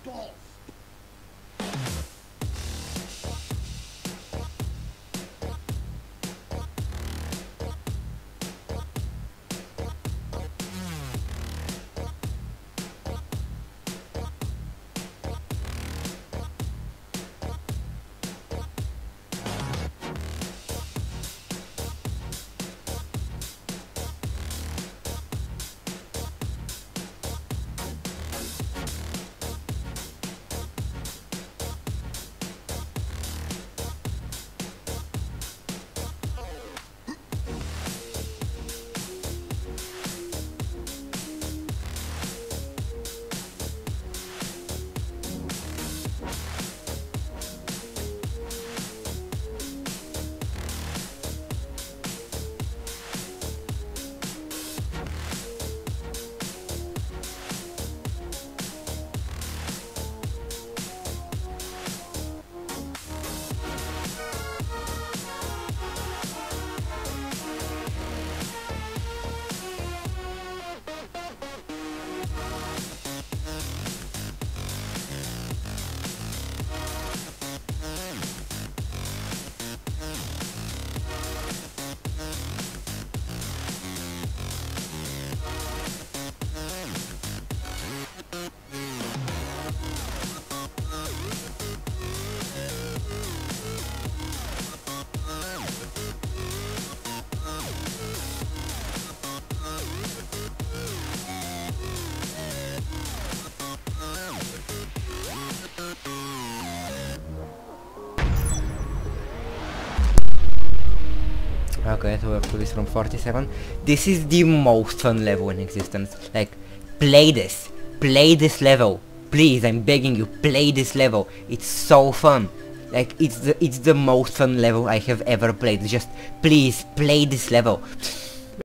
Okay, so we have to this from 47. This is the most fun level in existence. Like, play this level. Please, I'm begging you, play this level. It's so fun. Like, it's the most fun level I have ever played. Just, please, play this level.